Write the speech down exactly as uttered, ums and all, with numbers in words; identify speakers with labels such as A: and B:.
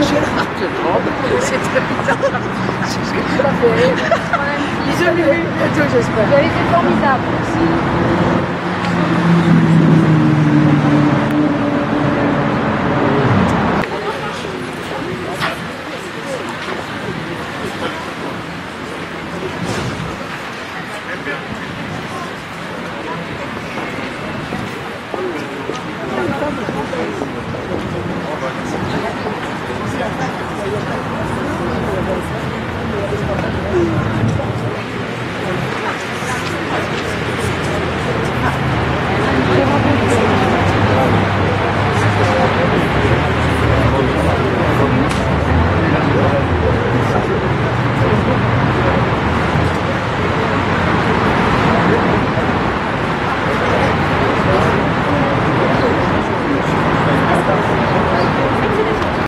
A: Gérard de Grande, c'était bizarre. C'est ce que tu m'as fait rire. Bisous, bientôt, j'espère.
B: Vous avez été formidable. Merci.